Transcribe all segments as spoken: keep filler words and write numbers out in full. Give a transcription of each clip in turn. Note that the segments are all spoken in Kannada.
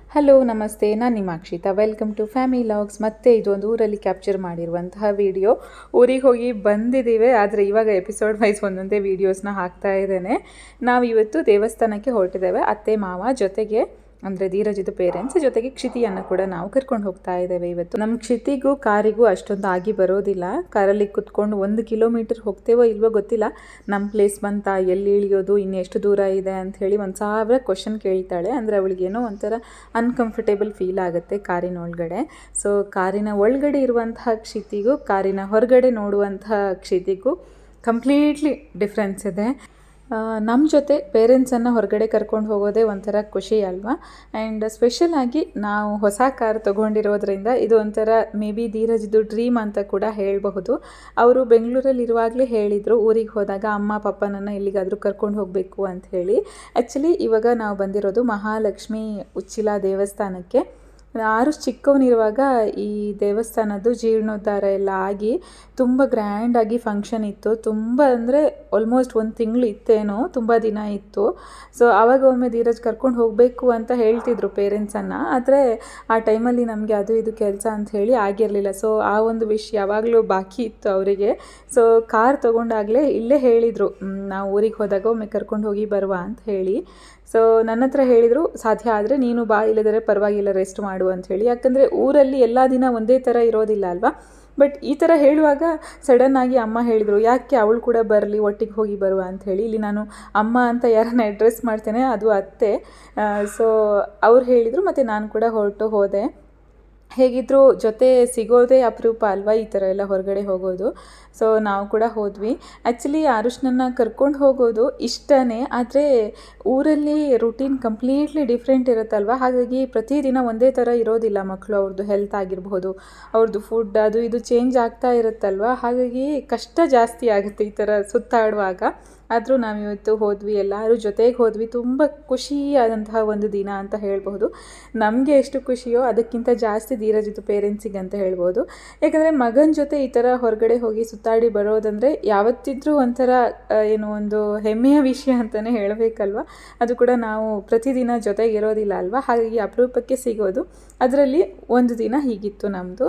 ಹಲೋ ನಮಸ್ತೆ, ನಾನು ನಿಮ್ಮ Akshita. Welcome to family logs. ಮತ್ತೆ ಇದೊಂದು ಊರಲ್ಲಿ ಕ್ಯಾಪ್ಚರ್ ಮಾಡಿರುವಂತಹ ವಿಡಿಯೋ. ಊರಿಗೆ ಹೋಗಿ ಬಂದಿದ್ದೀವಿ, ಆದರೆ ಇವಾಗ ಎಪಿಸೋಡ್ ವೈಸ್ ಒಂದೊಂದೇ ವೀಡಿಯೋಸ್ನ ಹಾಕ್ತಾ ಇದ್ದೇನೆ. ನಾವು ಇವತ್ತು ದೇವಸ್ಥಾನಕ್ಕೆ ಹೊರಟಿದ್ದೇವೆ. ಅತ್ತೆ ಮಾವ ಜೊತೆಗೆ, ಅಂದರೆ ಧೀರಜಿದು ಪೇರೆಂಟ್ಸ್ ಜೊತೆಗೆ ಕ್ಷಿತಿಯನ್ನು ಕೂಡ ನಾವು ಕರ್ಕೊಂಡು ಹೋಗ್ತಾ ಇದ್ದೇವೆ ಇವತ್ತು. ನಮ್ಮ ಕ್ಷಿತಿಗೂ ಕಾರಿಗೂ ಅಷ್ಟೊಂದು ಆಗಿ ಬರೋದಿಲ್ಲ. ಕಾರಲ್ಲಿ ಕುತ್ಕೊಂಡು ಒಂದು ಕಿಲೋಮೀಟರ್ ಹೋಗ್ತೇವೋ ಇಲ್ವೋ ಗೊತ್ತಿಲ್ಲ. ನಮ್ಮ ಪ್ಲೇಸ್ ಬಂತ, ಎಲ್ಲಿ ಇಳಿಯೋದು, ಇನ್ನು ಎಷ್ಟು ದೂರ ಇದೆ ಅಂತ ಹೇಳಿ ಒಂದು ಸಾವಿರ ಕ್ವಶನ್ ಕೇಳ್ತಾಳೆ. ಅಂದರೆ ಅವಳಿಗೇನೋ ಒಂಥರ ಅನ್ಕಂಫರ್ಟೇಬಲ್ ಫೀಲ್ ಆಗುತ್ತೆ ಕಾರಿನ ಒಳಗಡೆ. ಸೊ ಕಾರಿನ ಒಳಗಡೆ ಇರುವಂತಹ ಕ್ಷಿತಿಗೂ ಕಾರಿನ ಹೊರಗಡೆ ನೋಡುವಂತಹ ಕ್ಷಿತಿಗೂ ಕಂಪ್ಲೀಟ್ಲಿ ಡಿಫ್ರೆನ್ಸ್ ಇದೆ. ನಮ್ಮ ಜೊತೆ ಪೇರೆಂಟ್ಸನ್ನು ಹೊರಗಡೆ ಕರ್ಕೊಂಡು ಹೋಗೋದೇ ಒಂಥರ ಖುಷಿ ಅಲ್ವಾ. ಆ್ಯಂಡ್ ಸ್ಪೆಷಲಾಗಿ ನಾವು ಹೊಸ ಕಾರ್ ತೊಗೊಂಡಿರೋದ್ರಿಂದ ಇದು ಒಂಥರ ಮೇ ಬಿ ಧೀರಜ್ದು ಡ್ರೀಮ್ ಅಂತ ಕೂಡ ಹೇಳಬಹುದು. ಅವರು ಬೆಂಗಳೂರಲ್ಲಿ ಇರುವಾಗಲೇ ಹೇಳಿದರು ಊರಿಗೆ ಹೋದಾಗ ಅಮ್ಮ ಪಪ್ಪನನ್ನು ಎಲ್ಲಿಗಾದರೂ ಕರ್ಕೊಂಡು ಹೋಗಬೇಕು ಅಂತ ಹೇಳಿ. ಆ್ಯಕ್ಚುಲಿ ಇವಾಗ ನಾವು ಬಂದಿರೋದು ಮಹಾಲಕ್ಷ್ಮಿ ಉಚ್ಚಿಲ ದೇವಸ್ಥಾನಕ್ಕೆ. ಆರು ಚಿಕ್ಕವನಿರುವಾಗ ಈ ದೇವಸ್ಥಾನದ್ದು ಜೀರ್ಣೋದ್ಧಾರ ಎಲ್ಲ ಆಗಿ ತುಂಬ ಗ್ರ್ಯಾಂಡಾಗಿ ಫಂಕ್ಷನ್ ಇತ್ತು. ತುಂಬ ಅಂದರೆ ಆಲ್ಮೋಸ್ಟ್ ಒಂದು ತಿಂಗಳು ಇತ್ತೇನೋ, ತುಂಬ ದಿನ ಇತ್ತು. ಸೊ ಆವಾಗ ಒಮ್ಮೆ ಧೀರಜ್ ಕರ್ಕೊಂಡು ಹೋಗಬೇಕು ಅಂತ ಹೇಳ್ತಿದ್ರು ಪೇರೆಂಟ್ಸನ್ನು. ಆದರೆ ಆ ಟೈಮಲ್ಲಿ ನಮಗೆ ಅದು ಇದು ಕೆಲಸ ಅಂತ ಹೇಳಿ ಆಗಿರಲಿಲ್ಲ. ಸೊ ಆ ಒಂದು ವಿಷಯ ಯಾವಾಗಲೂ ಬಾಕಿ ಇತ್ತು ಅವರಿಗೆ. ಸೊ ಕಾರ್ ತೊಗೊಂಡಾಗಲೇ ಇಲ್ಲೇ ಹೇಳಿದರು, ನಾವು ಊರಿಗೆ ಹೋದಾಗ ಒಮ್ಮೆ ಕರ್ಕೊಂಡು ಹೋಗಿ ಬರುವ ಅಂತ ಹೇಳಿ. ಸೊ ನನ್ನ ಹತ್ರ ಹೇಳಿದರು, ಸಾಧ್ಯ ಆದರೆ ನೀನು ಬಾ, ಇಲ್ಲದರೆ ಪರವಾಗಿಲ್ಲ ರೆಸ್ಟ್ ಮಾಡು ಅಂತ ಹೇಳಿ. ಯಾಕಂದರೆ ಊರಲ್ಲಿ ಎಲ್ಲ ದಿನ ಒಂದೇ ಥರ ಇರೋದಿಲ್ಲ ಅಲ್ವಾ. ಬಟ್ ಈ ಥರ ಹೇಳುವಾಗ ಸಡನ್ನಾಗಿ ಅಮ್ಮ ಹೇಳಿದರು, ಯಾಕೆ ಅವಳು ಕೂಡ ಬರಲಿ, ಒಟ್ಟಿಗೆ ಹೋಗಿ ಬರುವ ಅಂತ ಹೇಳಿ. ಇಲ್ಲಿ ನಾನು ಅಮ್ಮ ಅಂತ ಯಾರನ್ನ ಅಡ್ರೆಸ್ ಮಾಡ್ತೇನೆ ಅದು ಅತ್ತೆ. ಸೊ ಅವ್ರು ಹೇಳಿದರು, ಮತ್ತು ನಾನು ಕೂಡ ಹೊರಟು ಹೋದೆ. ಹೇಗಿದ್ದರೂ ಜೊತೆ ಸಿಗೋದೇ ಅಪರೂಪ ಅಲ್ವಾ ಈ ಥರ ಎಲ್ಲ ಹೊರಗಡೆ ಹೋಗೋದು. ಸೊ ನಾವು ಕೂಡ ಹೋದ್ವಿ. ಆ್ಯಕ್ಚುಲಿ ಆರುಷ್ನನ್ನು ಕರ್ಕೊಂಡು ಹೋಗೋದು ಇಷ್ಟನೇ, ಆದರೆ ಊರಲ್ಲಿ ರುಟೀನ್ ಕಂಪ್ಲೀಟ್ಲಿ ಡಿಫ್ರೆಂಟ್ ಇರುತ್ತಲ್ವ. ಹಾಗಾಗಿ ಪ್ರತಿದಿನ ಒಂದೇ ಥರ ಇರೋದಿಲ್ಲ ಮಕ್ಕಳು. ಅವ್ರದ್ದು ಹೆಲ್ತ್ ಆಗಿರ್ಬೋದು, ಅವ್ರದ್ದು ಫುಡ್ ಅದು ಇದು ಚೇಂಜ್ ಆಗ್ತಾ ಇರುತ್ತಲ್ವ. ಹಾಗಾಗಿ ಕಷ್ಟ ಜಾಸ್ತಿ ಆಗುತ್ತೆ ಈ ಥರ ಸುತ್ತಾಡುವಾಗ. ಆದರೂ ನಾವಿವತ್ತು ಹೋದ್ವಿ, ಎಲ್ಲರೂ ಜೊತೆಗೆ ಹೋದ್ವಿ. ತುಂಬ ಖುಷಿಯಾದಂತಹ ಒಂದು ದಿನ ಅಂತ ಹೇಳ್ಬೋದು. ನಮಗೆ ಎಷ್ಟು ಖುಷಿಯೋ ಅದಕ್ಕಿಂತ ಜಾಸ್ತಿ ಧೀರಜಿತು ಪೇರೆಂಟ್ಸಿಗೆ ಅಂತ ಹೇಳ್ಬೋದು. ಯಾಕಂದರೆ ಮಗನ ಜೊತೆ ಈ ಥರ ಹೊರಗಡೆ ಹೋಗಿ ಸುತ್ತಾಡಿ ಬರೋದಂದರೆ ಯಾವತ್ತಿದ್ರೂ ಒಂಥರ ಏನು ಒಂದು ಹೆಮ್ಮೆಯ ವಿಷಯ ಅಂತಲೇ ಹೇಳಬೇಕಲ್ವ. ಅದು ಕೂಡ ನಾವು ಪ್ರತಿದಿನ ಜೊತೆಗಿರೋದಿಲ್ಲ ಅಲ್ವ. ಹಾಗಾಗಿ ಅಪರೂಪಕ್ಕೆ ಸಿಗೋದು. ಅದರಲ್ಲಿ ಒಂದು ದಿನ ಹೀಗಿತ್ತು ನಮ್ಮದು.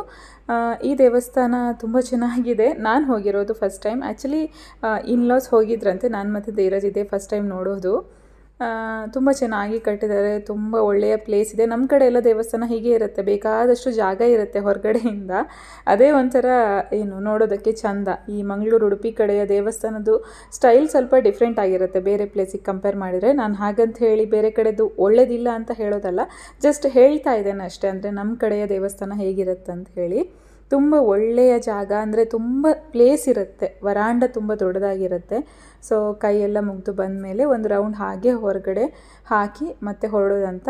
ಈ ದೇವಸ್ಥಾನ ತುಂಬ ಚೆನ್ನಾಗಿದೆ. ನಾನು ಹೋಗಿರೋದು ಫಸ್ಟ್ ಟೈಮ್. ಆ್ಯಕ್ಚುಲಿ ಇನ್ಲಾಸ್ ಹೋಗಿದ್ರಂತೆ, ನಾನು ಮತ್ತು ಧೀರಜ್ ಇದೆ ಫಸ್ಟ್ ಟೈಮ್ ನೋಡೋದು. ತುಂಬ ಚೆನ್ನಾಗಿ ಕಟ್ಟಿದ್ದಾರೆ, ತುಂಬ ಒಳ್ಳೆಯ ಪ್ಲೇಸ್ ಇದೆ. ನಮ್ಮ ಕಡೆ ಎಲ್ಲ ದೇವಸ್ಥಾನ ಹೀಗೆ ಇರುತ್ತೆ, ಬೇಕಾದಷ್ಟು ಜಾಗ ಇರುತ್ತೆ ಹೊರಗಡೆಯಿಂದ. ಅದೇ ಒಂಥರ ಏನು ನೋಡೋದಕ್ಕೆ ಚಂದ. ಈ ಮಂಗಳೂರು ಉಡುಪಿ ಕಡೆಯ ದೇವಸ್ಥಾನದ್ದು ಸ್ಟೈಲ್ ಸ್ವಲ್ಪ ಡಿಫ್ರೆಂಟ್ ಆಗಿರುತ್ತೆ ಬೇರೆ ಪ್ಲೇಸಿಗೆ ಕಂಪೇರ್ ಮಾಡಿದರೆ. ನಾನು ಹಾಗಂತ ಹೇಳಿ ಬೇರೆ ಕಡೆದು ಒಳ್ಳೇದಿಲ್ಲ ಅಂತ ಹೇಳೋದಲ್ಲ, ಜಸ್ಟ್ ಹೇಳ್ತಾ ಇದ್ದೇನೆ ಅಷ್ಟೇ. ಅಂದರೆ ನಮ್ಮ ಕಡೆಯ ದೇವಸ್ಥಾನ ಹೇಗಿರುತ್ತೆ ಅಂತ ಹೇಳಿ. ತುಂಬ ಒಳ್ಳೆಯ ಜಾಗ, ಅಂದರೆ ತುಂಬ ಪ್ಲೇಸ್ ಇರುತ್ತೆ. ವರಾಂಡ ತುಂಬ ದೊಡ್ಡದಾಗಿರುತ್ತೆ. ಸೊ ಕೈಯೆಲ್ಲ ಮುಗಿದು ಬಂದ ಮೇಲೆ ಒಂದು ರೌಂಡ್ ಹಾಗೆ ಹೊರಗಡೆ ಹಾಕಿ ಮತ್ತೆ ಹೊರಡೋದಂತ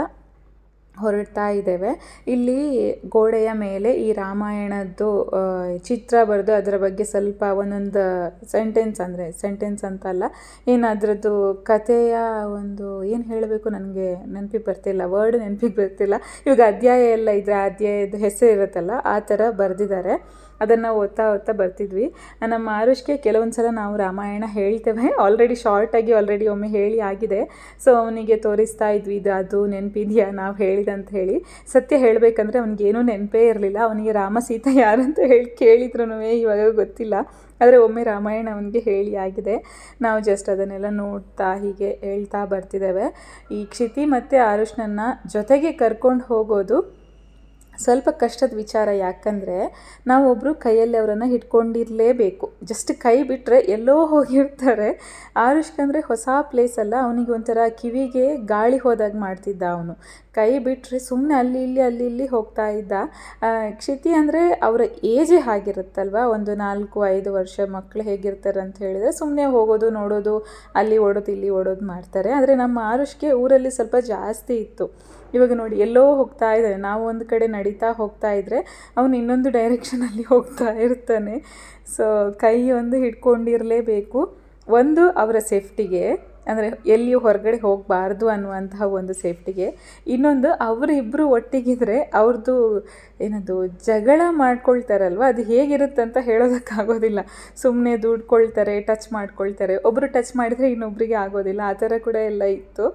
ಹೊರಡ್ತಾ ಇದ್ದೇವೆ. ಇಲ್ಲಿ ಗೋಡೆಯ ಮೇಲೆ ಈ ರಾಮಾಯಣದ್ದು ಚಿತ್ರ ಬರೆದು ಅದರ ಬಗ್ಗೆ ಸ್ವಲ್ಪ ಒಂದೊಂದು ಸೆಂಟೆನ್ಸ್, ಅಂದರೆ ಸೆಂಟೆನ್ಸ್ ಅಂತಲ್ಲ, ಏನು ಅದರದ್ದು ಕಥೆಯ ಒಂದು ಏನು ಹೇಳಬೇಕು ನನಗೆ ನೆನಪಿಗೆ ಬರ್ತಿಲ್ಲ, ವರ್ಡ್ ನೆನಪಿಗೆ ಬರ್ತಿಲ್ಲ. ಇವಾಗ ಅಧ್ಯಾಯ ಎಲ್ಲ ಇದ್ರೆ ಅಧ್ಯಾಯದ ಹೆಸರು ಇರುತ್ತಲ್ಲ, ಆ ಥರ ಬರೆದಿದ್ದಾರೆ. ಅದನ್ನು ಓದ್ತಾ ಓದ್ತಾ ಬರ್ತಿದ್ವಿ. ನಮ್ಮ ಆರುಷ್ಗೆ ಕೆಲವೊಂದು ಸಲ ನಾವು ರಾಮಾಯಣ ಹೇಳ್ತೇವೆ. ಆಲ್ರೆಡಿ ಶಾರ್ಟಾಗಿ ಆಲ್ರೆಡಿ ಒಮ್ಮೆ ಹೇಳಿ ಆಗಿದೆ. ಸೊ ಅವನಿಗೆ ತೋರಿಸ್ತಾ ಇದ್ವಿ, ಇದು ಅದು ನೆನಪಿದೆಯಾ ನಾವು ಹೇಳಿದಂತ ಹೇಳಿ. ಸತ್ಯ ಹೇಳಬೇಕಂದ್ರೆ ಅವನಿಗೇನೂ ನೆನಪೇ ಇರಲಿಲ್ಲ. ಅವನಿಗೆ ರಾಮ ಸೀತಾ ಯಾರಂತ ಹೇಳಿ ಕೇಳಿದ್ರು ಇವಾಗ ಗೊತ್ತಿಲ್ಲ. ಆದರೆ ಒಮ್ಮೆ ರಾಮಾಯಣ ಅವನಿಗೆ ಹೇಳಿ ಆಗಿದೆ. ನಾವು ಜಸ್ಟ್ ಅದನ್ನೆಲ್ಲ ನೋಡ್ತಾ ಹೀಗೆ ಹೇಳ್ತಾ ಬರ್ತಿದ್ದೇವೆ. ಈ ಕ್ಷಿತಿ ಮತ್ತು ಆರುಷ್ನನ್ನು ಜೊತೆಗೆ ಕರ್ಕೊಂಡು ಹೋಗೋದು ಸ್ವಲ್ಪ ಕಷ್ಟದ ವಿಚಾರ. ಯಾಕಂದರೆ ನಾವೊಬ್ಬರು ಕೈಯಲ್ಲಿ ಅವರನ್ನು ಹಿಡ್ಕೊಂಡಿರಲೇಬೇಕು. ಜಸ್ಟ್ ಕೈ ಬಿಟ್ಟರೆ ಎಲ್ಲೋ ಹೋಗಿರ್ತಾರೆ. ಆರುಷ್ಕಂದರೆ ಹೊಸ ಪ್ಲೇಸ್ ಅಲ್ಲ, ಅವನಿಗೆ ಒಂಥರ ಕಿವಿಗೆ ಗಾಳಿ ಹೋದಾಗ ಮಾಡ್ತಿದ್ದ ಅವನು. ಕೈ ಬಿಟ್ಟರೆ ಸುಮ್ಮನೆ ಅಲ್ಲಿ ಇಲ್ಲಿ ಅಲ್ಲಿ ಇಲ್ಲಿ ಹೋಗ್ತಾ ಇದ್ದ. ಕ್ಷಿತಿ ಅಂದರೆ ಅವರ ಏಜೇ ಆಗಿರುತ್ತಲ್ವ, ಒಂದು ನಾಲ್ಕು ಐದು ವರ್ಷ ಮಕ್ಕಳು ಹೇಗಿರ್ತಾರೆ ಅಂತ ಹೇಳಿದರೆ ಸುಮ್ಮನೆ ಹೋಗೋದು ನೋಡೋದು, ಅಲ್ಲಿ ಓಡೋದು ಇಲ್ಲಿ ಓಡೋದು ಮಾಡ್ತಾರೆ. ಆದರೆ ನಮ್ಮ ಆರುಷ್ಗೆ ಊರಲ್ಲಿ ಸ್ವಲ್ಪ ಜಾಸ್ತಿ ಇತ್ತು. ಇವಾಗ ನೋಡಿ ಎಲ್ಲೋ ಹೋಗ್ತಾ ಇದ್ದಾನೆ, ನಾವು ಒಂದು ಕಡೆ ನಡೀತಾ ಹೋಗ್ತಾ ಇದ್ದರೆ ಅವನು ಇನ್ನೊಂದು ಡೈರೆಕ್ಷನಲ್ಲಿ ಹೋಗ್ತಾ ಇರ್ತಾನೆ. ಸೊ ಕೈ ಒಂದು ಹಿಡ್ಕೊಂಡಿರಲೇಬೇಕು. ಒಂದು ಅವರ ಸೇಫ್ಟಿಗೆ, ಅಂದರೆ ಎಲ್ಲಿಯೂ ಹೊರಗಡೆ ಹೋಗಬಾರ್ದು ಅನ್ನುವಂತಹ ಒಂದು ಸೇಫ್ಟಿಗೆ. ಇನ್ನೊಂದು ಅವರಿಬ್ಬರು ಒಟ್ಟಿಗಿದ್ರೆ ಅವ್ರದ್ದು ಏನದು ಜಗಳ ಮಾಡ್ಕೊಳ್ತಾರಲ್ವ, ಅದು ಹೇಗಿರುತ್ತೆ ಅಂತ ಹೇಳೋದಕ್ಕಾಗೋದಿಲ್ಲ. ಸುಮ್ಮನೆ ದುಡ್ಕೊಳ್ತಾರೆ, ಟಚ್ ಮಾಡ್ಕೊಳ್ತಾರೆ. ಒಬ್ಬರು ಟಚ್ ಮಾಡಿದರೆ ಇನ್ನೊಬ್ಬರಿಗೆ ಆಗೋದಿಲ್ಲ. ಆ ಥರ ಕೂಡ ಎಲ್ಲ ಇತ್ತು.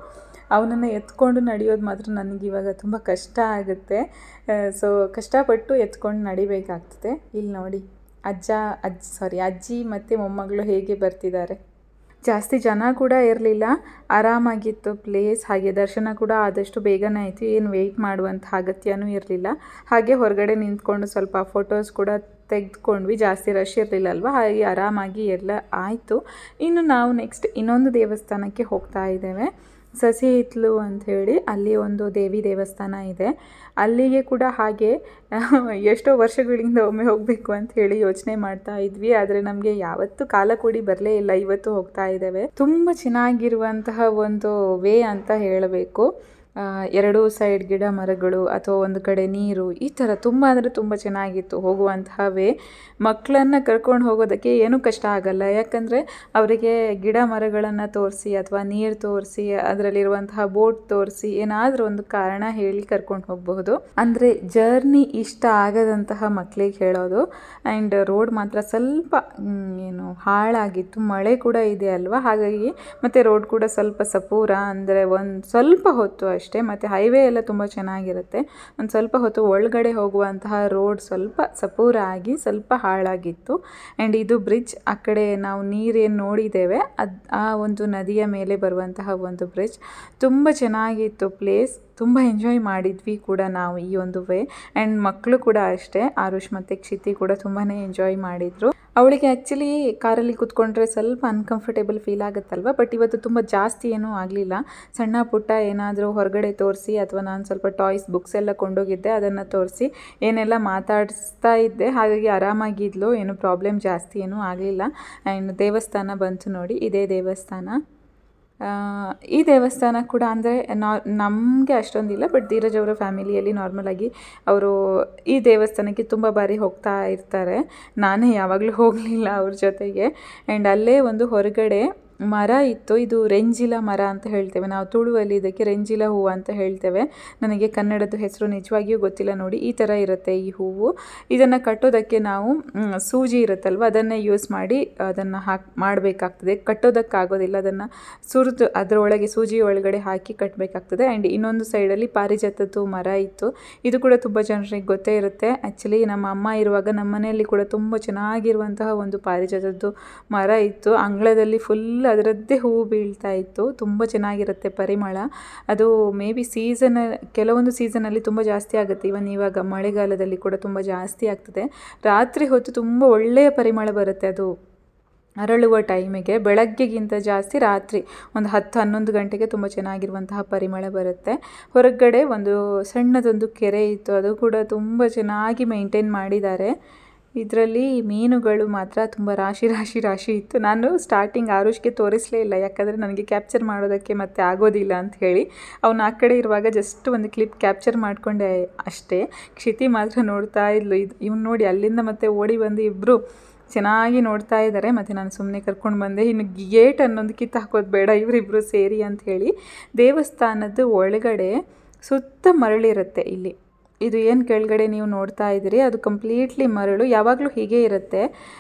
ಅವನನ್ನು ಎತ್ಕೊಂಡು ನಡೆಯೋದು ಮಾತ್ರ ನನಗಿವಾಗ ತುಂಬ ಕಷ್ಟ ಆಗುತ್ತೆ. ಸೊ ಕಷ್ಟಪಟ್ಟು ಎತ್ಕೊಂಡು ನಡಿಬೇಕಾಗ್ತದೆ. ಇಲ್ಲಿ ನೋಡಿ ಅಜ್ಜ ಅಜ್ಜ ಸಾರಿ ಅಜ್ಜಿ ಮತ್ತು ಮೊಮ್ಮಗಳು ಹೇಗೆ ಬರ್ತಿದ್ದಾರೆ. ಜಾಸ್ತಿ ಜನ ಕೂಡ ಇರಲಿಲ್ಲ, ಆರಾಮಾಗಿತ್ತು ಪ್ಲೇಸ್. ಹಾಗೆ ದರ್ಶನ ಕೂಡ ಆದಷ್ಟು ಬೇಗನೆ ಆಯಿತು, ಏನು ವೆಯ್ಟ್ ಮಾಡುವಂಥ ಅಗತ್ಯನೂ ಇರಲಿಲ್ಲ. ಹಾಗೆ ಹೊರಗಡೆ ನಿಂತ್ಕೊಂಡು ಸ್ವಲ್ಪ ಫೋಟೋಸ್ ಕೂಡ ತೆಗೆದುಕೊಂಡ್ವಿ, ಜಾಸ್ತಿ ರಶ್ ಇರಲಿಲ್ಲ ಅಲ್ವಾ, ಹಾಗೆ ಆರಾಮಾಗಿ ಎಲ್ಲ ಆಯಿತು. ಇನ್ನು ನಾವು ನೆಕ್ಸ್ಟ್ ಇನ್ನೊಂದು ದೇವಸ್ಥಾನಕ್ಕೆ ಹೋಗ್ತಾ ಇದ್ದೇವೆ, ಸಸಿ ಹಿತ್ಲು ಅಂಥೇಳಿ. ಅಲ್ಲಿ ಒಂದು ದೇವಿ ದೇವಸ್ಥಾನ ಇದೆ. ಅಲ್ಲಿಗೆ ಕೂಡ ಹಾಗೆ ಎಷ್ಟೋ ವರ್ಷಗಳಿಂದ ಒಮ್ಮೆ ಹೋಗಬೇಕು ಅಂತ ಹೇಳಿ ಯೋಚನೆ ಮಾಡ್ತಾ ಇದ್ವಿ, ಆದರೆ ನಮಗೆ ಯಾವತ್ತೂ ಕಾಲ ಕೂಡಿ ಬರಲೇ ಇಲ್ಲ. ಇವತ್ತು ಹೋಗ್ತಾ ಇದ್ದೇವೆ. ತುಂಬ ಚೆನ್ನಾಗಿರುವಂತಹ ಒಂದು ವೇ ಅಂತ ಹೇಳಬೇಕು. ಎರಡೂ ಸೈಡ್ ಗಿಡ ಮರಗಳು ಅಥವಾ ಒಂದು ಕಡೆ ನೀರು, ಈ ಥರ ತುಂಬ ಅಂದರೆ ತುಂಬ ಚೆನ್ನಾಗಿತ್ತು ಹೋಗುವಂತಹ ವೇ. ಮಕ್ಕಳನ್ನು ಕರ್ಕೊಂಡು ಹೋಗೋದಕ್ಕೆ ಏನೂ ಕಷ್ಟ ಆಗಲ್ಲ, ಯಾಕಂದರೆ ಅವರಿಗೆ ಗಿಡ ಮರಗಳನ್ನು ತೋರಿಸಿ ಅಥವಾ ನೀರು ತೋರಿಸಿ ಅದರಲ್ಲಿರುವಂತಹ ಬೋಟ್ ತೋರಿಸಿ ಏನಾದರೂ ಒಂದು ಕಾರಣ ಹೇಳಿ ಕರ್ಕೊಂಡು ಹೋಗಬಹುದು. ಅಂದರೆ ಜರ್ನಿ ಇಷ್ಟ ಆಗದಂತಹ ಮಕ್ಕಳಿಗೆ ಹೇಳೋದು. ಆ್ಯಂಡ್ ರೋಡ್ ಮಾತ್ರ ಸ್ವಲ್ಪ ಏನು ಹಾಳಾಗಿತ್ತು, ಮಳೆ ಕೂಡ ಇದೆ ಅಲ್ವಾ, ಹಾಗಾಗಿ ಮತ್ತು ರೋಡ್ ಕೂಡ ಸ್ವಲ್ಪ ಸಪೂರ, ಅಂದರೆ ಒಂದು ಸ್ವಲ್ಪ ಹೊತ್ತು ಅಷ್ಟೇ. ಮತ್ತು ಹೈವೇ ಎಲ್ಲ ತುಂಬ ಚೆನ್ನಾಗಿರುತ್ತೆ. ಒಂದು ಸ್ವಲ್ಪ ಹೊತ್ತು ಒಳಗಡೆ ಹೋಗುವಂತಹ ರೋಡ್ ಸ್ವಲ್ಪ ಸಪೂರ ಆಗಿ ಸ್ವಲ್ಪ ಹಾಳಾಗಿತ್ತು. ಆ್ಯಂಡ್ ಇದು ಬ್ರಿಡ್ಜ್, ಆ ಕಡೆ ನಾವು ನೀರೇನು ನೋಡಿದ್ದೇವೆ ಅದು ಆ ಒಂದು ನದಿಯ ಮೇಲೆ ಬರುವಂತಹ ಒಂದು ಬ್ರಿಡ್ಜ್. ತುಂಬ ಚೆನ್ನಾಗಿತ್ತು ಪ್ಲೇಸ್, ತುಂಬ ಎಂಜಾಯ್ ಮಾಡಿದ್ವಿ ಕೂಡ ನಾವು ಈ ಒಂದು ವೇ. ಆ್ಯಂಡ್ ಮಕ್ಕಳು ಕೂಡ ಅಷ್ಟೇ, ಆರುಷ್ ಮತ್ತು ಕ್ಷಿತಿ ಕೂಡ ತುಂಬಾ ಎಂಜಾಯ್ ಮಾಡಿದರು. ಅವಳಿಗೆ ಆ್ಯಕ್ಚುಲಿ ಕಾರಲ್ಲಿ ಕೂತ್ಕೊಂಡ್ರೆ ಸ್ವಲ್ಪ ಅನ್ಕಂಫರ್ಟೇಬಲ್ ಫೀಲ್ ಆಗುತ್ತಲ್ವ, ಬಟ್ ಇವತ್ತು ತುಂಬ ಜಾಸ್ತಿ ಏನೂ ಆಗಲಿಲ್ಲ. ಸಣ್ಣ ಪುಟ್ಟ ಏನಾದರೂ ಹೊರಗಡೆ ತೋರಿಸಿ ಅಥವಾ ನಾನು ಸ್ವಲ್ಪ ಟಾಯ್ಸ್ ಬುಕ್ಸ್ ಎಲ್ಲ ಕೊಂಡೋಗಿದ್ದೆ, ಅದನ್ನು ತೋರಿಸಿ ಏನೆಲ್ಲ ಮಾತಾಡಿಸ್ತಾ ಇದ್ದೆ, ಹಾಗಾಗಿ ಆರಾಮಾಗಿದ್ಲು, ಏನು ಪ್ರಾಬ್ಲಮ್ ಜಾಸ್ತಿ ಏನೂ ಆಗಲಿಲ್ಲ. ಆ್ಯಂಡ್ ದೇವಸ್ಥಾನ ಬಂತು ನೋಡಿ, ಇದೇ ದೇವಸ್ಥಾನ. ಈ ದೇವಸ್ಥಾನ ಕೂಡ ಅಂದರೆ ನಾ ನಮಗೆ ಅಷ್ಟೊಂದಿಲ್ಲ, ಬಟ್ ಧೀರಜ್ ಅವರ ಫ್ಯಾಮಿಲಿಯಲ್ಲಿ ನಾರ್ಮಲಾಗಿ ಅವರು ಈ ದೇವಸ್ಥಾನಕ್ಕೆ ತುಂಬ ಬಾರಿ ಹೋಗ್ತಾ ಇರ್ತಾರೆ. ನಾನೇ ಯಾವಾಗಲೂ ಹೋಗಲಿಲ್ಲ ಅವ್ರ ಜೊತೆಗೆ. ಆ್ಯಂಡ್ ಅಲ್ಲೇ ಒಂದು ಹೊರಗಡೆ ಮರ ಇತ್ತು, ಇದು ರೆಂಜಿಲ ಮರ ಅಂತ ಹೇಳ್ತೇವೆ ನಾವು ತುಳುವಲ್ಲಿ, ಇದಕ್ಕೆ ರೆಂಜಿಲ ಹೂವು ಅಂತ ಹೇಳ್ತೇವೆ. ನನಗೆ ಕನ್ನಡದ ಹೆಸರು ನಿಜವಾಗಿಯೂ ಗೊತ್ತಿಲ್ಲ. ನೋಡಿ ಈ ಥರ ಇರುತ್ತೆ ಈ ಹೂವು. ಇದನ್ನು ಕಟ್ಟೋದಕ್ಕೆ ನಾವು ಸೂಜಿ ಇರುತ್ತಲ್ವ, ಅದನ್ನೇ ಯೂಸ್ ಮಾಡಿ ಅದನ್ನು ಹಾಕಿ ಮಾಡಬೇಕಾಗ್ತದೆ. ಕಟ್ಟೋದಕ್ಕಾಗೋದಿಲ್ಲ, ಅದನ್ನು ಸುರಿದು ಅದರೊಳಗೆ ಸೂಜಿ ಒಳಗಡೆ ಹಾಕಿ ಕಟ್ಟಬೇಕಾಗ್ತದೆ. ಆ್ಯಂಡ್ ಇನ್ನೊಂದು ಸೈಡಲ್ಲಿ ಪಾರಿಜಾತದ್ದು ಮರ ಇತ್ತು, ಇದು ಕೂಡ ತುಂಬ ಜನರಿಗೆ ಗೊತ್ತೇ ಇರುತ್ತೆ. ಆ್ಯಕ್ಚುಲಿ ನಮ್ಮ ಅಮ್ಮ ಇರುವಾಗ ನಮ್ಮ ಮನೆಯಲ್ಲಿ ಕೂಡ ತುಂಬ ಚೆನ್ನಾಗಿರುವಂತಹ ಒಂದು ಪಾರಿಜಾತದ್ದು ಮರ ಇತ್ತು. ಅಂಗಳದಲ್ಲಿ ಫುಲ್ ಅದರದ್ದೇ ಹೂವು ಬೀಳ್ತಾ ಇತ್ತು, ತುಂಬ ಚೆನ್ನಾಗಿರುತ್ತೆ ಪರಿಮಳ. ಅದು ಮೇ ಬಿ ಸೀಸನ್, ಕೆಲವೊಂದು ಸೀಸನಲ್ಲಿ ತುಂಬ ಜಾಸ್ತಿ ಆಗುತ್ತೆ. ಇವನ್ ಇವಾಗ ಮಳೆಗಾಲದಲ್ಲಿ ಕೂಡ ತುಂಬ ಜಾಸ್ತಿ ಆಗ್ತದೆ. ರಾತ್ರಿ ಹೊತ್ತು ತುಂಬ ಒಳ್ಳೆಯ ಪರಿಮಳ ಬರುತ್ತೆ ಅದು ಅರಳುವ ಟೈಮಿಗೆ. ಬೆಳಗ್ಗೆಗಿಂತ ಜಾಸ್ತಿ ರಾತ್ರಿ ಒಂದು ಹತ್ತು ಹನ್ನೊಂದು ಗಂಟೆಗೆ ತುಂಬ ಚೆನ್ನಾಗಿರುವಂತಹ ಪರಿಮಳ ಬರುತ್ತೆ. ಹೊರಗಡೆ ಒಂದು ಸಣ್ಣದೊಂದು ಕೆರೆ ಇತ್ತು, ಅದು ಕೂಡ ತುಂಬ ಚೆನ್ನಾಗಿ ಮೇಂಟೈನ್ ಮಾಡಿದ್ದಾರೆ. ಇದರಲ್ಲಿ ಮೀನುಗಳು ಮಾತ್ರ ತುಂಬ ರಾಶಿ ರಾಶಿ ರಾಶಿ ಇತ್ತು. ನಾನು ಸ್ಟಾರ್ಟಿಂಗ್ ಆರುಷ್ಗೆ ತೋರಿಸಲೇ ಇಲ್ಲ, ಯಾಕಂದರೆ ನನಗೆ ಕ್ಯಾಪ್ಚರ್ ಮಾಡೋದಕ್ಕೆ ಮತ್ತೆ ಆಗೋದಿಲ್ಲ ಅಂತ ಹೇಳಿ. ಅವನು ಆ ಕಡೆ ಇರುವಾಗ ಜಸ್ಟ್ ಒಂದು ಕ್ಲಿಪ್ ಕ್ಯಾಪ್ಚರ್ ಮಾಡಿಕೊಂಡೆ ಅಷ್ಟೇ. ಕ್ಷಿತಿ ಮಾತ್ರ ನೋಡ್ತಾ ಇದ್ಲು. ಇದು ಇವ್ನು ನೋಡಿ ಅಲ್ಲಿಂದ ಮತ್ತೆ ಓಡಿ ಬಂದು ಇಬ್ಬರು ಚೆನ್ನಾಗಿ ನೋಡ್ತಾ ಇದ್ದಾರೆ. ಮತ್ತು ನಾನು ಸುಮ್ಮನೆ ಕರ್ಕೊಂಡು ಬಂದೆ, ಇನ್ನು ಗೇಟ್ ಅನ್ನೊಂದು ಕಿತ್ತು ಹಾಕೋದು ಬೇಡ ಇವರಿಬ್ಬರು ಸೇರಿ ಅಂತ ಹೇಳಿ. ದೇವಸ್ಥಾನದ ಒಳಗಡೆ ಸುತ್ತ ಮರಳಿರುತ್ತೆ. ಇಲ್ಲಿ ಇದು ಏನು ಕೆಳಗಡೆ ನೀವು ನೋಡ್ತಾ ಇದ್ದೀರಿ ಅದು ಕಂಪ್ಲೀಟ್ಲಿ ಮರಳು, ಯಾವಾಗಲೂ ಹೀಗೆ ಇರುತ್ತೆ.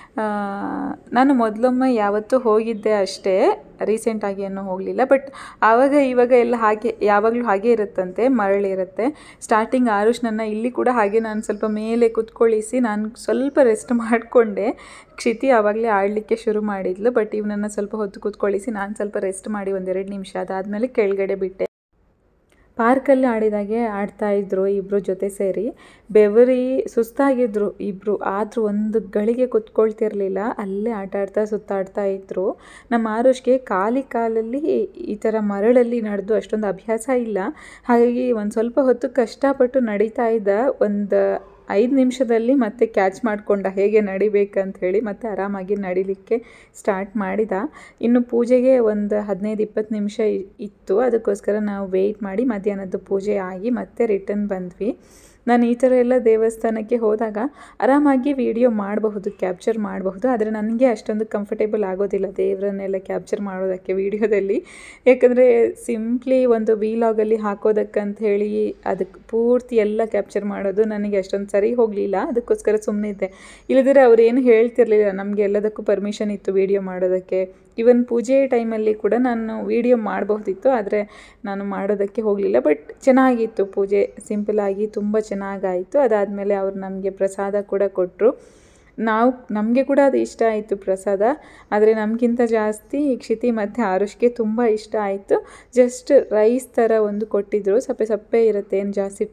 ನಾನು ಮೊದಲೊಮ್ಮೆ ಯಾವತ್ತೂ ಹೋಗಿದ್ದೆ ಅಷ್ಟೇ, ರೀಸೆಂಟಾಗಿ ಏನೂ ಹೋಗಲಿಲ್ಲ. ಬಟ್ ಆವಾಗ ಇವಾಗ ಎಲ್ಲ ಹಾಗೆ ಯಾವಾಗಲೂ ಹಾಗೆ ಇರುತ್ತಂತೆ, ಮರಳಿರುತ್ತೆ. ಸ್ಟಾರ್ಟಿಂಗ್ ಆರುಷ್ ನನ್ನ ಇಲ್ಲಿ ಕೂಡ ಹಾಗೆ ನಾನು ಸ್ವಲ್ಪ ಮೇಲೆ ಕುತ್ಕೊಳ್ಳಿಸಿ ನಾನು ಸ್ವಲ್ಪ ರೆಸ್ಟ್ ಮಾಡಿಕೊಂಡೆ. ಕ್ಷಿತಿ ಆವಾಗಲೇ ಆಡಲಿಕ್ಕೆ ಶುರು ಮಾಡಿದ್ಲು, ಬಟ್ ಇವನನ್ನು ಸ್ವಲ್ಪ ಹೊತ್ತು ಕೂತ್ಕೊಳ್ಳಿಸಿ ನಾನು ಸ್ವಲ್ಪ ರೆಸ್ಟ್ ಮಾಡಿ ಒಂದೆರಡು ನಿಮಿಷ ಅದಾದಮೇಲೆ ಕೆಳಗಡೆ ಬಿಟ್ಟೆ. ಪಾರ್ಕಲ್ಲಿ ಆಡಿದಾಗೆ ಆಡ್ತಾಯಿದ್ರು ಇಬ್ಬರು ಜೊತೆ ಸೇರಿ. ಬೆವರಿ ಸುಸ್ತಾಗಿದ್ದರು ಇಬ್ಬರು, ಆದರೂ ಒಂದು ಗಳಿಗೆ ಕೂತ್ಕೊಳ್ತಿರ್ಲಿಲ್ಲ, ಅಲ್ಲೇ ಆಟ ಆಡ್ತಾ ಸುತ್ತಾಡ್ತಾ ಇದ್ದರು. ನಮ್ಮ ಆರುಷ್ಗೆ ಖಾಲಿ ಕಾಲಲ್ಲಿ ಈ ಥರ ಮರಳಲ್ಲಿ ನಡೆದು ಅಷ್ಟೊಂದು ಅಭ್ಯಾಸ ಇಲ್ಲ, ಹಾಗಾಗಿ ಒಂದು ಸ್ವಲ್ಪ ಹೊತ್ತು ಕಷ್ಟಪಟ್ಟು ನಡೀತಾ ಇದ್ದ. ಒಂದು ಐದು ನಿಮಿಷದಲ್ಲಿ ಮತ್ತೆ ಕ್ಯಾಚ್ ಮಾಡಿಕೊಂಡ ಹೇಗೆ ನಡಿಬೇಕಂತ ಹೇಳಿ, ಮತ್ತೆ ಆರಾಮಾಗಿ ನಡಿಲಿಕ್ಕೆ ಸ್ಟಾರ್ಟ್ ಮಾಡಿದ. ಇನ್ನು ಪೂಜೆಗೆ ಒಂದು ಹದಿನೈದು ಇಪ್ಪತ್ತು ನಿಮಿಷ ಇತ್ತು, ಅದಕ್ಕೋಸ್ಕರ ನಾವು ವೆಯ್ಟ್ ಮಾಡಿ ಮಧ್ಯಾಹ್ನದ ಪೂಜೆ ಆಗಿ ಮತ್ತೆ ರಿಟರ್ನ್ ಬಂದ್ವಿ. ನಾನು ಈ ಥರ ಎಲ್ಲ ದೇವಸ್ಥಾನಕ್ಕೆ ಹೋದಾಗ ಆರಾಮಾಗಿ ವಿಡಿಯೋ ಮಾಡಬಹುದು, ಕ್ಯಾಪ್ಚರ್ ಮಾಡಬಹುದು, ಆದರೆ ನನಗೆ ಅಷ್ಟೊಂದು ಕಂಫರ್ಟೇಬಲ್ ಆಗೋದಿಲ್ಲ ದೇವರನ್ನೆಲ್ಲ ಕ್ಯಾಪ್ಚರ್ ಮಾಡೋದಕ್ಕೆ ವಿಡಿಯೋದಲ್ಲಿ. ಯಾಕಂದರೆ ಸಿಂಪ್ಲಿ ಒಂದು ವಿಲಾಗಲ್ಲಿ ಹಾಕೋದಕ್ಕಂತ ಹೇಳಿ ಅದಕ್ಕೆ ಪೂರ್ತಿ ಎಲ್ಲ ಕ್ಯಾಪ್ಚರ್ ಮಾಡೋದು ನನಗೆ ಅಷ್ಟೊಂದು ಸರಿ ಹೋಗಲಿಲ್ಲ, ಅದಕ್ಕೋಸ್ಕರ ಸುಮ್ಮನೆ ಇದ್ದೆ. ಇಲ್ಲದಿದ್ದರೆ ಅವರೇನು ಹೇಳ್ತಿರ್ಲಿಲ್ಲ, ನಮಗೆ ಎಲ್ಲದಕ್ಕೂ ಪರ್ಮಿಷನ್ ಇತ್ತು ವಿಡಿಯೋ ಮಾಡೋದಕ್ಕೆ, ಇವನ್ ಪೂಜೆ ಟೈಮಲ್ಲಿ ಕೂಡ ನಾನು ವಿಡಿಯೋ ಮಾಡಬಹುದಿತ್ತು, ಆದರೆ ನಾನು ಮಾಡೋದಕ್ಕೆ ಹೋಗಲಿಲ್ಲ. ಬಟ್ ಚೆನ್ನಾಗಿತ್ತು ಪೂಜೆ, ಸಿಂಪಲಾಗಿ ತುಂಬ ಚೆನ್ನಾಗಾಯಿತು. ಅದಾದಮೇಲೆ ಅವ್ರು ನಮಗೆ ಪ್ರಸಾದ ಕೂಡ ಕೊಟ್ಟರು. ನಾವು ನಮಗೆ ಕೂಡ ಅದು ಇಷ್ಟ ಆಯಿತು ಪ್ರಸಾದ, ಆದರೆ ನಮಗಿಂತ ಜಾಸ್ತಿ ಕ್ಷಿತಿ ಮತ್ತು ಆರುಷ್ಗೆ ತುಂಬ ಇಷ್ಟ ಆಯಿತು. ಜಸ್ಟ್ ರೈಸ್ ಥರ ಒಂದು ಕೊಟ್ಟಿದ್ದರು, ಸಪ್ಪೆ ಸಪ್ಪೆ ಇರುತ್ತೆ, ಏನು ಜಾಸ್ತಿ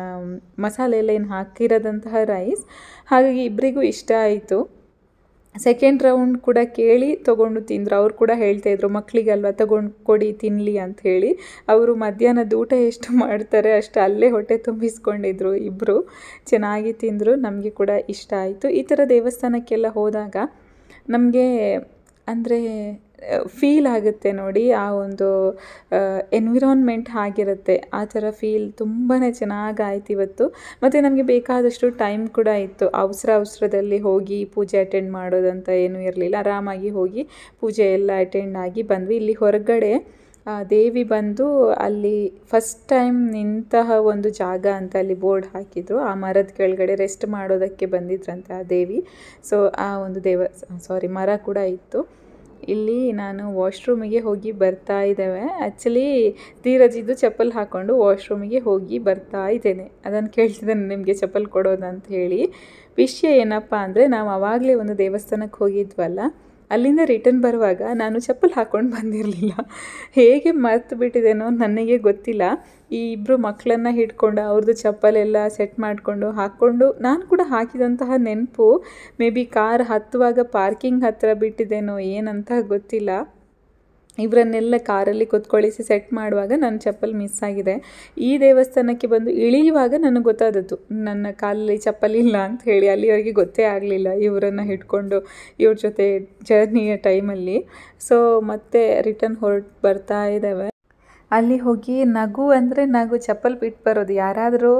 ಮಸಾಲೆ ಎಲ್ಲ ಏನು ಹಾಕಿರೋದಂತಹ ರೈಸ್. ಹಾಗಾಗಿ ಇಬ್ಬರಿಗೂ ಇಷ್ಟ ಆಯಿತು. ಸೆಕೆಂಡ್ ರೌಂಡ್ ಕೂಡ ಕೇಳಿ ತೊಗೊಂಡು ತಿಂದರು. ಅವ್ರು ಕೂಡ ಹೇಳ್ತಾಯಿದ್ರು, ಮಕ್ಕಳಿಗಲ್ವ ತೊಗೊಂಡು ಕೊಡಿ ತಿನ್ನಲಿ ಅಂತ ಹೇಳಿ. ಅವರು ಮಧ್ಯಾಹ್ನದ ಊಟ ಎಷ್ಟು ಮಾಡ್ತಾರೆ ಅಷ್ಟು ಅಲ್ಲೇ ಹೊಟ್ಟೆ ತುಂಬಿಸ್ಕೊಂಡಿದ್ರು ಇಬ್ಬರು. ಚೆನ್ನಾಗಿ ತಿಂದರು, ನಮಗೆ ಕೂಡ ಇಷ್ಟ ಆಯಿತು. ಈ ಥರ ದೇವಸ್ಥಾನಕ್ಕೆಲ್ಲ ಹೋದಾಗ ನಮಗೆ ಅಂದರೆ ಫೀಲ್ ಆಗುತ್ತೆ ನೋಡಿ, ಆ ಒಂದು ಎನ್ವಿರಾನ್ಮೆಂಟ್ ಆಗಿರುತ್ತೆ, ಆ ಥರ ಫೀಲ್ ತುಂಬಾ ಚೆನ್ನಾಗಾಯ್ತು ಇವತ್ತು. ಮತ್ತು ನಮಗೆ ಬೇಕಾದಷ್ಟು ಟೈಮ್ ಕೂಡ ಇತ್ತು. ಅವಸರ ಅವಸರದಲ್ಲಿ ಹೋಗಿ ಪೂಜೆ ಅಟೆಂಡ್ ಮಾಡೋದಂತ ಏನೂ ಇರಲಿಲ್ಲ. ಆರಾಮಾಗಿ ಹೋಗಿ ಪೂಜೆ ಎಲ್ಲ ಅಟೆಂಡ್ ಆಗಿ ಬಂದ್ವಿ. ಇಲ್ಲಿ ಹೊರಗಡೆ ದೇವಿ ಬಂದು ಅಲ್ಲಿ ಫಸ್ಟ್ ಟೈಮ್ ನಿಂತಹ ಒಂದು ಜಾಗ ಅಂತ ಅಲ್ಲಿ ಬೋರ್ಡ್ ಹಾಕಿದ್ರು. ಆ ಮರದ ಕೆಳಗಡೆ ರೆಸ್ಟ್ ಮಾಡೋದಕ್ಕೆ ಬಂದಿದ್ರಂತೆ ಆ ದೇವಿ. ಸೊ ಆ ಒಂದು ದೇವ ಸಾರಿ ಮರ ಕೂಡ ಇತ್ತು. ಇಲ್ಲಿ ನಾನು ವಾಶ್ರೂಮಿಗೆ ಹೋಗಿ ಬರ್ತಾ ಇದ್ದೇವೆ. ಆ್ಯಕ್ಚುಲಿ ಧೀರಜಿದ್ದು ಚಪ್ಪಲ್ ಹಾಕ್ಕೊಂಡು ವಾಶ್ರೂಮಿಗೆ ಹೋಗಿ ಬರ್ತಾ ಇದ್ದೇನೆ. ಅದನ್ನು ಕೇಳ್ತಿದ್ದೇನೆ ನಿಮಗೆ ಚಪ್ಪಲ್ ಕೊಡೋದಂತ ಹೇಳಿ. ವಿಷಯ ಏನಪ್ಪ ಅಂದರೆ, ನಾವು ಆವಾಗಲೇ ಒಂದು ದೇವಸ್ಥಾನಕ್ಕೆ ಹೋಗಿದ್ವಲ್ಲ, ಅಲ್ಲಿಂದ ರಿಟರ್ನ್ ಬರುವಾಗ ನಾನು ಚಪ್ಪಲ್ ಹಾಕ್ಕೊಂಡು ಬಂದಿರಲಿಲ್ಲ. ಹೇಗೆ ಮರ್ತು ಬಿಟ್ಟಿದ್ದೇನೋ ನನಗೆ ಗೊತ್ತಿಲ್ಲ. ಈ ಇಬ್ಬರು ಮಕ್ಕಳನ್ನು ಹಿಡ್ಕೊಂಡು ಅವ್ರದ್ದು ಚಪ್ಪಲೆಲ್ಲ ಸೆಟ್ ಮಾಡಿಕೊಂಡು ಹಾಕ್ಕೊಂಡು ನಾನು ಕೂಡ ಹಾಕಿದಂತಹ ನೆನಪು ಮೇ ಬಿ ಕಾರ್ ಹತ್ತುವಾಗ ಪಾರ್ಕಿಂಗ್ ಹತ್ತಿರ ಬಿಟ್ಟಿದ್ದೇನೋ ಏನಂತ ಗೊತ್ತಿಲ್ಲ. ಇವರನ್ನೆಲ್ಲ ಕಾರಲ್ಲಿ ಕೂತ್ಕೊಳ್ಳಿಸಿ ಸೆಟ್ ಮಾಡುವಾಗ ನನ್ನ ಚಪ್ಪಲ್ ಮಿಸ್ ಆಗಿದೆ. ಈ ದೇವಸ್ಥಾನಕ್ಕೆ ಬಂದು ಇಳಿಯುವಾಗ ನನಗೆ ಗೊತ್ತಾದದ್ದು ನನ್ನ ಕಾಲಲ್ಲಿ ಚಪ್ಪಲ್ ಇಲ್ಲ ಅಂತ ಹೇಳಿ. ಅಲ್ಲಿವರೆಗೆ ಗೊತ್ತೇ ಆಗಲಿಲ್ಲ ಇವರನ್ನು ಹಿಡ್ಕೊಂಡು ಇವ್ರ ಜೊತೆ ಜರ್ನಿಯ ಟೈಮಲ್ಲಿ. ಸೊ ಮತ್ತೆ ರಿಟರ್ನ್ ಹೊರಟು ಬರ್ತಾ ಇದ್ದಾವೆ. ಅಲ್ಲಿ ಹೋಗಿ ನಗು ಅಂದರೆ ನಗು, ಚಪ್ಪಲ್ ಬಿಟ್ಟು ಬರೋದು, ಯಾರಾದರೂ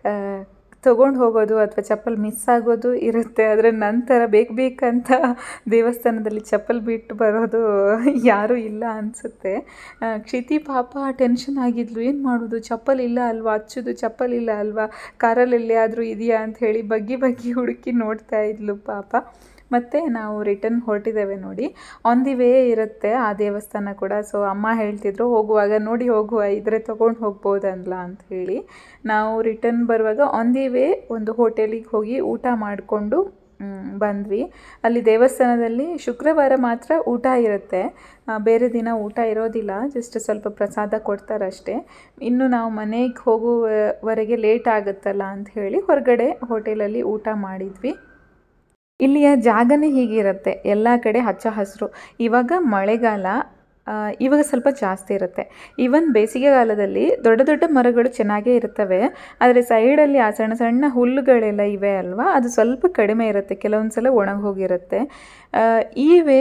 ತೊಗೊಂಡು ಹೋಗೋದು ಅಥವಾ ಚಪ್ಪಲ್ ಮಿಸ್ ಆಗೋದು ಇರುತ್ತೆ. ಆದರೆ ನಂತರ ಬೇಕು ಬೇಕಂತ ದೇವಸ್ಥಾನದಲ್ಲಿ ಚಪ್ಪಲ್ ಬಿಟ್ಟು ಬರೋದು ಯಾರೂ ಇಲ್ಲ ಅನಿಸುತ್ತೆ. ಕ್ಷಿತಿ ಪಾಪ ಟೆನ್ಷನ್ ಆಗಿದ್ಲು, ಏನು ಮಾಡೋದು, ಚಪ್ಪಲ್ ಇಲ್ಲ ಅಲ್ವಾ, ಹಚ್ಚೋದು ಚಪ್ಪಲ್ ಇಲ್ಲ ಅಲ್ವಾ, ಕಾರಲ್ಲಿ ಎಲ್ಲಿಯಾದರೂ ಇದೆಯಾ ಅಂತ ಹೇಳಿ ಬಗ್ಗಿ ಬಗ್ಗಿ ಹುಡುಕಿ ನೋಡ್ತಾ ಇದ್ಲು ಪಾಪ. ಮತ್ತು ನಾವು ರಿಟರ್ನ್ ಹೊರಟಿದ್ದೇವೆ ನೋಡಿ. ಆನ್ ದಿ ವೇ ಇರುತ್ತೆ ಆ ದೇವಸ್ಥಾನ ಕೂಡ. ಸೊ ಅಮ್ಮ ಹೇಳ್ತಿದ್ರು ಹೋಗುವಾಗ ನೋಡಿ ಹೋಗುವ ಇದ್ರೆ ತೊಗೊಂಡು ಹೋಗ್ಬೋದಲ್ಲ ಅಂತ ಹೇಳಿ. ನಾವು ರಿಟರ್ನ್ ಬರುವಾಗ ಆನ್ ದಿ ವೇ ಒಂದು ಹೋಟೆಲಿಗೆ ಹೋಗಿ ಊಟ ಮಾಡಿಕೊಂಡು ಬಂದ್ವಿ. ಅಲ್ಲಿ ದೇವಸ್ಥಾನದಲ್ಲಿ ಶುಕ್ರವಾರ ಮಾತ್ರ ಊಟ ಇರುತ್ತೆ, ಬೇರೆ ದಿನ ಊಟ ಇರೋದಿಲ್ಲ. ಜಸ್ಟ್ ಸ್ವಲ್ಪ ಪ್ರಸಾದ ಕೊಡ್ತಾರಷ್ಟೇ. ಇನ್ನು ನಾವು ಮನೆಗೆ ಹೋಗುವವರೆಗೆ ಲೇಟ್ ಆಗುತ್ತಲ್ಲ ಅಂತ ಹೇಳಿ ಹೊರಗಡೆ ಹೋಟೆಲಲ್ಲಿ ಊಟ ಮಾಡಿದ್ವಿ. ಇಲ್ಲಿಯ ಜಾಗನೇ ಹೀಗಿರುತ್ತೆ, ಎಲ್ಲ ಕಡೆ ಹಚ್ಚ ಹಸಿರು. ಇವಾಗ ಮಳೆಗಾಲ, ಇವಾಗ ಸ್ವಲ್ಪ ಜಾಸ್ತಿ ಇರುತ್ತೆ. ಈವನ್ ಬೇಸಿಗೆಗಾಲದಲ್ಲಿ ದೊಡ್ಡ ದೊಡ್ಡ ಮರಗಳು ಚೆನ್ನಾಗೇ ಇರ್ತವೆ, ಆದರೆ ಸೈಡಲ್ಲಿ ಆ ಸಣ್ಣ ಸಣ್ಣ ಹುಲ್ಲುಗಳೆಲ್ಲ ಇವೆ ಅಲ್ವಾ, ಅದು ಸ್ವಲ್ಪ ಕಡಿಮೆ ಇರುತ್ತೆ, ಕೆಲವೊಂದು ಸಲ ಒಣಗಿ ಹೋಗಿರುತ್ತೆ. ಇವೆ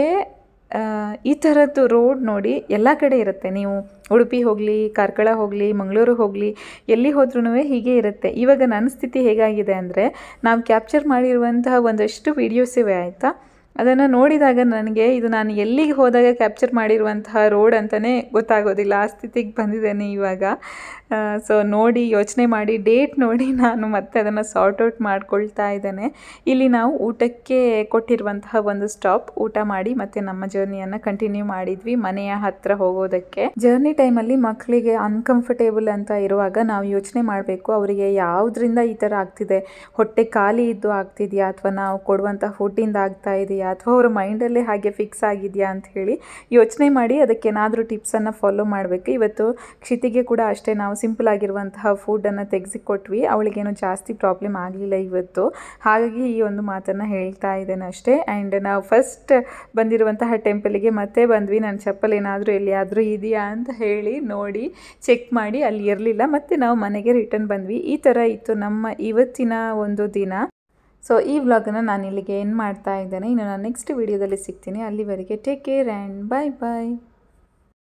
ಈ ಥರದ್ದು ರೋಡ್ ನೋಡಿ ಎಲ್ಲ ಕಡೆ ಇರುತ್ತೆ. ನೀವು ಉಡುಪಿ ಹೋಗಲಿ, ಕಾರ್ಕಳ ಹೋಗಲಿ, ಮಂಗಳೂರು ಹೋಗಲಿ, ಎಲ್ಲಿ ಹೋದ್ರೂ ಹೀಗೆ ಇರುತ್ತೆ. ಇವಾಗ ನನ್ನ ಸ್ಥಿತಿ ಹೇಗಾಗಿದೆ ಅಂದರೆ, ನಾವು ಕ್ಯಾಪ್ಚರ್ ಮಾಡಿರುವಂತಹ ಒಂದಷ್ಟು ವೀಡಿಯೋಸ್ ಇವೆ ಆಯಿತಾ, ಅದನ್ನು ನೋಡಿದಾಗ ನನಗೆ ಇದು ನಾನು ಎಲ್ಲಿಗೆ ಹೋದಾಗ ಕ್ಯಾಪ್ಚರ್ ಮಾಡಿರುವಂತಹ ರೋಡ್ ಅಂತಲೇ ಗೊತ್ತಾಗೋದಿಲ್ಲ, ಆ ಸ್ಥಿತಿಗೆ ಬಂದಿದ್ದೇನೆ ಇವಾಗ. ಸೊ ನೋಡಿ ಯೋಚನೆ ಮಾಡಿ ಡೇಟ್ ನೋಡಿ ನಾನು ಮತ್ತೆ ಅದನ್ನು ಸಾರ್ಟ್ ಔಟ್ ಮಾಡ್ಕೊಳ್ತಾ ಇದ್ದೇನೆ. ಇಲ್ಲಿ ನಾವು ಊಟಕ್ಕೆ ಕೊಟ್ಟಿರುವಂತಹ ಒಂದು ಸ್ಟಾಪ್, ಊಟ ಮಾಡಿ ಮತ್ತೆ ನಮ್ಮ ಜರ್ನಿಯನ್ನು ಕಂಟಿನ್ಯೂ ಮಾಡಿದ್ವಿ ಮನೆಯ ಹತ್ತಿರ ಹೋಗೋದಕ್ಕೆ. ಜರ್ನಿ ಟೈಮಲ್ಲಿ ಮಕ್ಕಳಿಗೆ ಅನ್ಕಂಫರ್ಟೇಬಲ್ ಅಂತ ಇರುವಾಗ ನಾವು ಯೋಚನೆ ಮಾಡಬೇಕು, ಅವರಿಗೆ ಯಾವುದರಿಂದ ಈ ಥರ ಆಗ್ತಿದೆ, ಹೊಟ್ಟೆ ಖಾಲಿ ಇದ್ದು ಆಗ್ತಿದೆಯಾ, ಅಥವಾ ನಾವು ಕೊಡುವಂಥ ಫುಡ್ಡಿಂದ ಆಗ್ತಾ ಇದೆಯಾ, ಅಥವಾ ಅವರ ಮೈಂಡಲ್ಲೇ ಹಾಗೆ ಫಿಕ್ಸ್ ಆಗಿದೆಯಾ ಅಂತ ಹೇಳಿ ಯೋಚನೆ ಮಾಡಿ ಅದಕ್ಕೇನಾದರೂ ಟಿಪ್ಸನ್ನು ಫಾಲೋ ಮಾಡಬೇಕು. ಇವತ್ತು ಕ್ಷಿತಿಗೆ ಕೂಡ ಅಷ್ಟೇ, ನಾವು ಸಿಂಪಲ್ ಆಗಿರುವಂತಹ ಫುಡ್ಡನ್ನು ತೆಗೆಸಿಕೊಟ್ವಿ, ಅವಳಿಗೇನು ಜಾಸ್ತಿ ಪ್ರಾಬ್ಲಮ್ ಆಗಲಿಲ್ಲ ಇವತ್ತು. ಹಾಗಾಗಿ ಈ ಒಂದು ಮಾತನ್ನು ಹೇಳ್ತಾ ಇದ್ದೇನೆ ಅಷ್ಟೇ. ಆ್ಯಂಡ್ ನಾವು ಫಸ್ಟ್ ಬಂದಿರುವಂತಹ ಟೆಂಪಲಿಗೆ ಮತ್ತೆ ಬಂದ್ವಿ. ನನ್ನ ಚಪ್ಪಲ್ ಏನಾದರೂ ಎಲ್ಲಿಯಾದರೂ ಇದೆಯಾ ಅಂತ ಹೇಳಿ ನೋಡಿ ಚೆಕ್ ಮಾಡಿ ಅಲ್ಲಿ ಇರಲಿಲ್ಲ. ಮತ್ತು ನಾವು ಮನೆಗೆ ರಿಟರ್ನ್ ಬಂದ್ವಿ. ಈ ಥರ ಇತ್ತು ನಮ್ಮ ಇವತ್ತಿನ ಒಂದು ದಿನ. ಸೊ ಈ ವ್ಲಾಗನ್ನು ನಾನು ಇಲ್ಲಿಗೆ ಏನು ಮಾಡ್ತಾ ಇದ್ದೇನೆ. ಇನ್ನು ನಾನು ನೆಕ್ಸ್ಟ್ ವಿಡಿಯೋದಲ್ಲಿ ಸಿಗ್ತೀನಿ. ಅಲ್ಲಿವರೆಗೆ take care and bye bye.